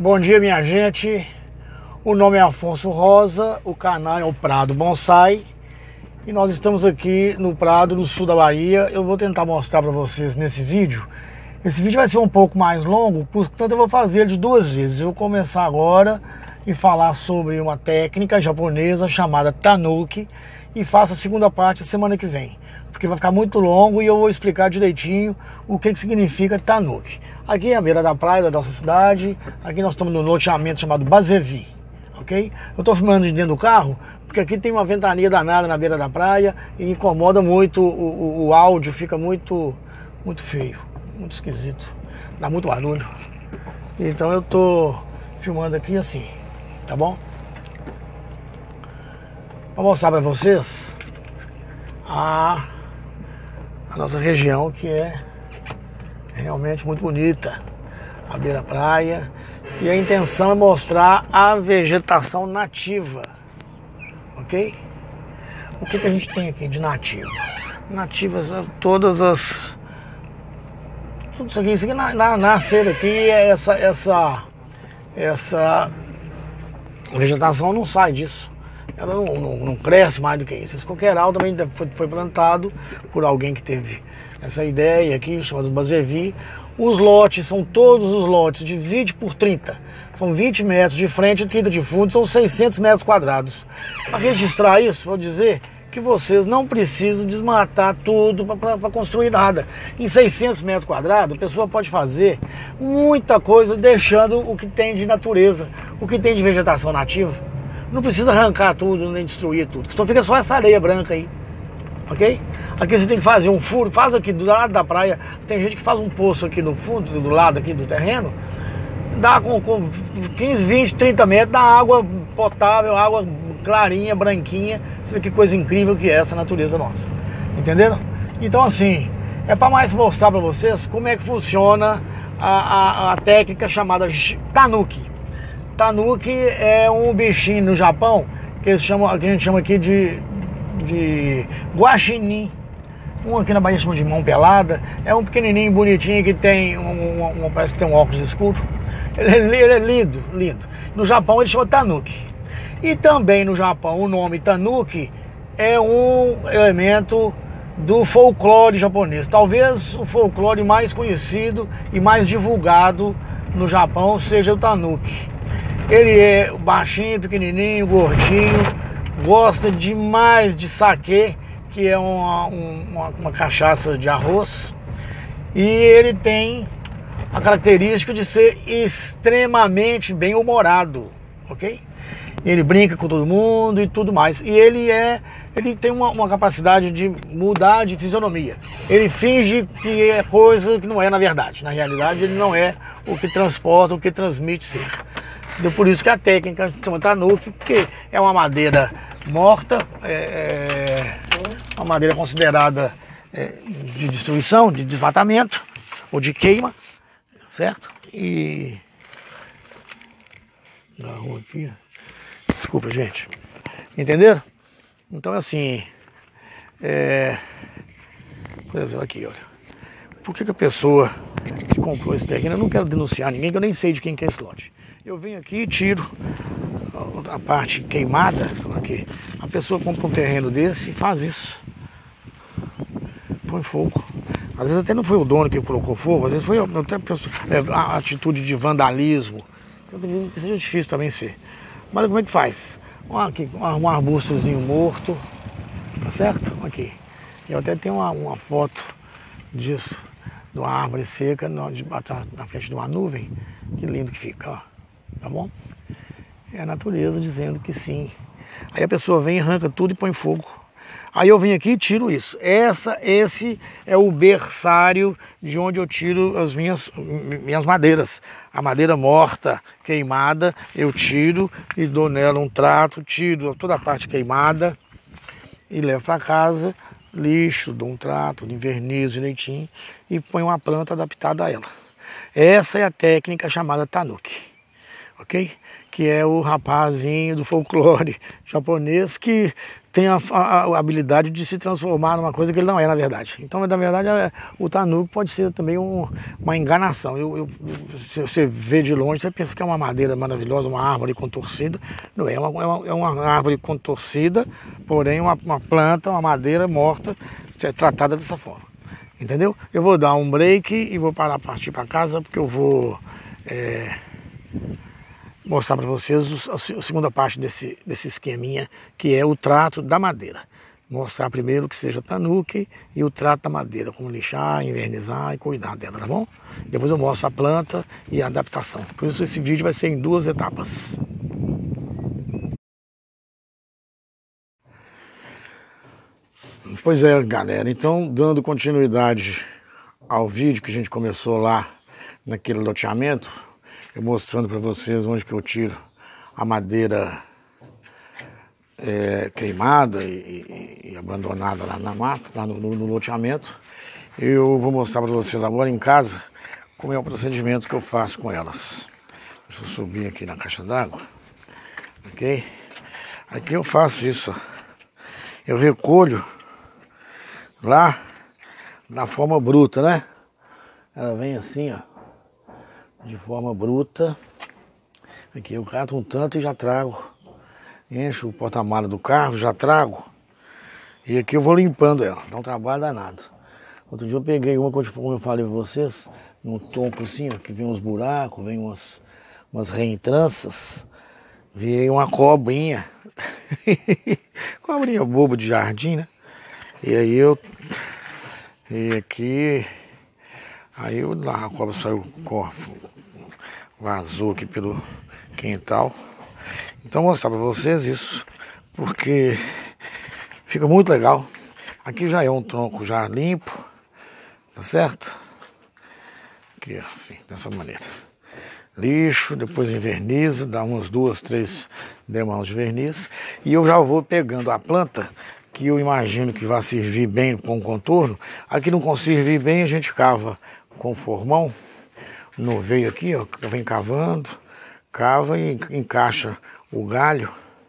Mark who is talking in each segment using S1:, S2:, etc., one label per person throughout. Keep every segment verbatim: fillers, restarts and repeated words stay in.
S1: Bom dia, minha gente. O nome é Afonso Rosa, o canal é o Prado Bonsai e nós estamos aqui no Prado, no sul da Bahia. Eu vou tentar mostrar para vocês nesse vídeo. Esse vídeo vai ser um pouco mais longo, portanto eu vou fazer ele de duas vezes. Eu vou começar agora e falar sobre uma técnica japonesa chamada Tanuki e faço a segunda parte a semana que vem, porque vai ficar muito longo e eu vou explicar direitinho o que, que significa Tanuki. Aqui é a beira da praia da nossa cidade, aqui nós estamos no loteamento chamado Bazevi, ok? Eu estou filmando de dentro do carro, porque aqui tem uma ventania danada na beira da praia e incomoda muito, o, o, o áudio fica muito, muito feio, muito esquisito, dá muito barulho. Então eu estou filmando aqui assim, tá bom? Vou mostrar para vocês a, a nossa região, que é realmente muito bonita, a beira-praia, e a intenção é mostrar a vegetação nativa, ok? O que, que a gente tem aqui de nativo? Nativas, todas as... Tudo isso aqui, isso aqui na, na, nascer aqui, essa, essa, essa vegetação não sai disso. Ela não, não, não cresce mais do que isso. Esse coqueiral também foi, foi plantado por alguém que teve essa ideia aqui, chamado Bazevi. Os lotes são todos os lotes de vinte por trinta. São vinte metros de frente e trinta de fundo, são seiscentos metros quadrados. Para registrar isso, vou dizer que vocês não precisam desmatar tudo para construir nada. Em seiscentos metros quadrados, a pessoa pode fazer muita coisa deixando o que tem de natureza, o que tem de vegetação nativa. Não precisa arrancar tudo, nem destruir tudo. Só fica só essa areia branca aí, ok? Aqui você tem que fazer um furo, faz aqui do lado da praia. Tem gente que faz um poço aqui no fundo, do lado aqui do terreno, dá com, com quinze, vinte, trinta metros, dá água potável, água clarinha, branquinha. Você vê que coisa incrível que é essa natureza nossa, entenderam? Então assim, é para mais mostrar para vocês como é que funciona a, a, a técnica chamada Tanuki. Tanuki é um bichinho no Japão que, eles chamam, que a gente chama aqui de, de guaxinim. Um aqui na Bahia chama de mão pelada. É um pequenininho, bonitinho, que tem um, um, um, parece que tem um óculos escuro. Ele é, ele é lindo, lindo. No Japão ele chama Tanuki. E também no Japão o nome Tanuki é um elemento do folclore japonês. Talvez o folclore mais conhecido e mais divulgado no Japão seja o Tanuki. Ele é baixinho, pequenininho, gordinho, gosta demais de saquê, que é uma, uma, uma cachaça de arroz, e ele tem a característica de ser extremamente bem-humorado, ok? Ele brinca com todo mundo e tudo mais, e ele é, ele tem uma, uma capacidade de mudar de fisionomia. Ele finge que é coisa que não é na verdade. Na realidade ele não é o que transporta, o que transmite ser. Por isso que a técnica chama Tanuki, porque é uma madeira morta, é, é uma madeira considerada é, de destruição, de desmatamento ou de queima, certo? E na rua aqui, desculpa, gente, entenderam? Então assim, é, por exemplo, aqui, olha, por que, que a pessoa que comprou esse terreno, eu não quero denunciar ninguém, que eu nem sei de quem que é esse lote. Eu venho aqui e tiro a parte queimada, aqui. A pessoa compra um terreno desse e faz isso. Põe fogo. Às vezes até não foi o dono que colocou fogo, às vezes foi até a, pessoa, a atitude de vandalismo. Eu acredito que seja difícil também ser. Mas como é que faz? Aqui, um arbustozinho morto, tá certo? Aqui. Eu até tenho uma, uma foto disso, de uma árvore seca na, na frente de uma nuvem. Que lindo que fica, ó. Tá bom? É a natureza dizendo que sim. Aí a pessoa vem, arranca tudo e põe fogo. Aí eu venho aqui e tiro isso. Essa, esse é o berçário de onde eu tiro as minhas, minhas madeiras. A madeira morta, queimada, eu tiro e dou nela um trato, tiro toda a parte queimada e levo para casa, lixo, dou um trato, invernizo direitinho e ponho uma planta adaptada a ela. Essa é a técnica chamada Tanuki. ok? Que é o rapazinho do folclore japonês que tem a, a, a habilidade de se transformar numa coisa que ele não é, na verdade. Então, na verdade, é, o tanuki pode ser também um, uma enganação. Eu, eu, se você vê de longe, você pensa que é uma madeira maravilhosa, uma árvore contorcida. Não é, é uma, é uma, é uma árvore contorcida, porém uma, uma planta, uma madeira morta, é tratada dessa forma. Entendeu? Eu vou dar um break e vou parar a partir para casa, porque eu vou é, mostrar para vocês a segunda parte desse, desse esqueminha, que é o trato da madeira. Mostrar primeiro que seja tanuki e o trato da madeira, como lixar, invernizar e cuidar dela, tá bom? Depois eu mostro a planta e a adaptação. Por isso esse vídeo vai ser em duas etapas. Pois é, galera, então dando continuidade ao vídeo que a gente começou lá naquele loteamento, eu mostrando para vocês onde que eu tiro a madeira é, queimada e, e, e abandonada lá na mata, lá no, no, no loteamento. Eu vou mostrar para vocês agora em casa como é o procedimento que eu faço com elas. Deixa eu subir aqui na caixa d'água, ok? Aqui eu faço isso, eu recolho lá na forma bruta, né? Ela vem assim, ó, de forma bruta. Aqui eu cato um tanto e já trago, encho o porta-malas do carro, já trago. E aqui eu vou limpando ela, dá um trabalho danado. Outro dia eu peguei uma, como eu falei pra vocês, num tombo assim, ó, que vem uns buracos, vem umas, umas reentranças. Vi uma cobrinha, cobrinha boba de jardim, né? E aí eu, e aqui, aí eu, lá a cobra saiu, vazou aqui pelo quintal. Então vou mostrar pra vocês isso, porque fica muito legal. Aqui já é um tronco já limpo, tá certo? Aqui, assim, dessa maneira. Lixo, depois inverniza, dá umas duas, três demãos de verniz. E eu já vou pegando a planta, que eu imagino que vai servir bem com contorno. Aqui não consegue servir bem, a gente cava com formão, no veio aqui, ó, vem cavando, cava e encaixa o galho,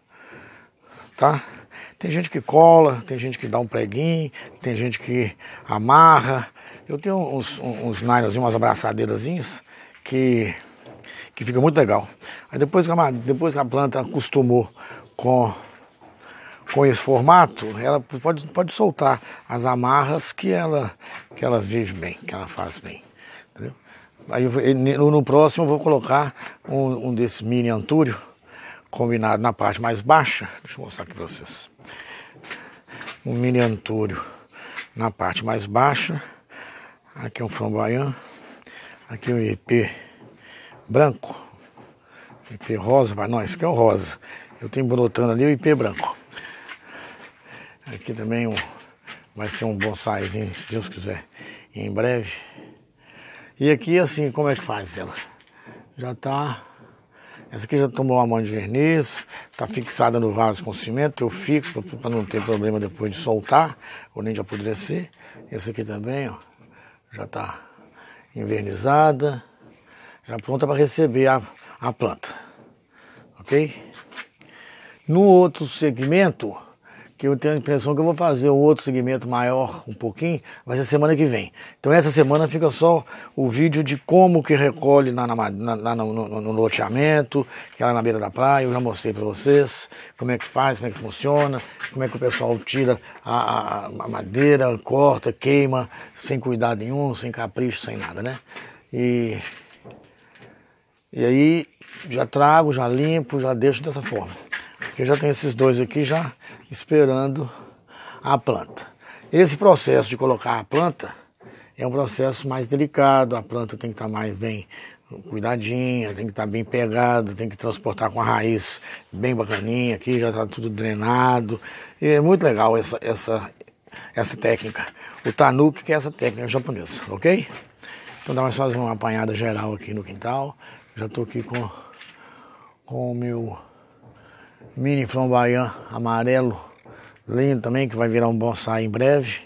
S1: tá? Tem gente que cola, tem gente que dá um preguinho, tem gente que amarra. Eu tenho uns, uns nylons, umas abraçadeirazinhas que, que fica muito legal. Aí depois que a, depois que a planta acostumou com Com esse formato, ela pode, pode soltar as amarras que ela, que ela vive bem, que ela faz bem. Entendeu? Aí eu, no próximo eu vou colocar um, um desses mini antúrio combinado na parte mais baixa. Deixa eu mostrar aqui para vocês. Um mini antúrio na parte mais baixa. Aqui é um flamboyant. Aqui é um I P branco. I P rosa, mas não, esse aqui é o rosa. Eu tenho brotando ali o I P branco. Aqui também um, vai ser um bonsaizinho, se Deus quiser, em breve. E aqui assim, como é que faz ela? Já tá, essa aqui já tomou uma mão de verniz, tá fixada no vaso com cimento, eu fixo para não ter problema depois de soltar, ou nem de apodrecer. Essa aqui também, ó, já tá invernizada, já pronta para receber a, a planta, ok? No outro segmento, que eu tenho a impressão que eu vou fazer um outro segmento maior, um pouquinho, vai ser semana que vem. Então essa semana fica só o vídeo de como que recolhe lá, na, na, na, no, no, no loteamento, que é lá na beira da praia, eu já mostrei para vocês como é que faz, como é que funciona, como é que o pessoal tira a, a, a madeira, corta, queima, sem cuidado nenhum, sem capricho, sem nada, né? E, e aí já trago, já limpo, já deixo dessa forma. Porque já tem esses dois aqui já esperando a planta. Esse processo de colocar a planta é um processo mais delicado, a planta tem que estar mais bem cuidadinha, tem que estar bem pegada, tem que transportar com a raiz bem bacaninha, aqui já está tudo drenado. E é muito legal essa, essa, essa técnica. O tanuki, que é essa técnica japonesa, ok? Então dá mais fazer uma apanhada geral aqui no quintal. Já estou aqui com, com o meu mini flamboyant amarelo, lindo também, que vai virar um bonsai em breve.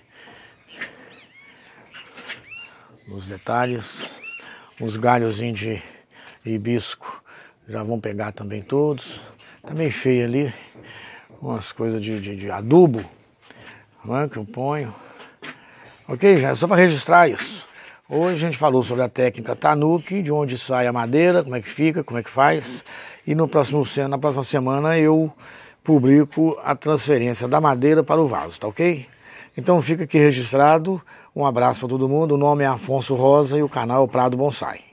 S1: Os detalhes, uns galhozinhos de hibisco Já vão pegar também todos. Tá meio feio ali. Umas coisas de, de, de adubo, não é, que eu ponho. Ok, já é só para registrar isso. Hoje a gente falou sobre a técnica Tanuki, de onde sai a madeira, como é que fica, como é que faz. E no próximo, na próxima semana eu publico a transferência da madeira para o vaso, tá ok? Então fica aqui registrado. Um abraço para todo mundo. O nome é Afonso Rosa e o canal é o Prado Bonsai.